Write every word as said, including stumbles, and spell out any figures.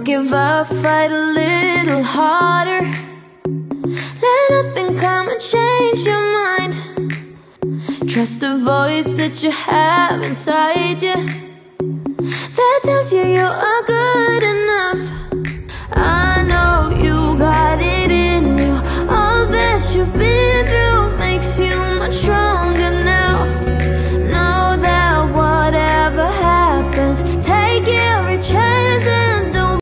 give up, fight a little harder. Let nothing come and change your mind. Trust the voice that you have inside you that tells you you are good enough.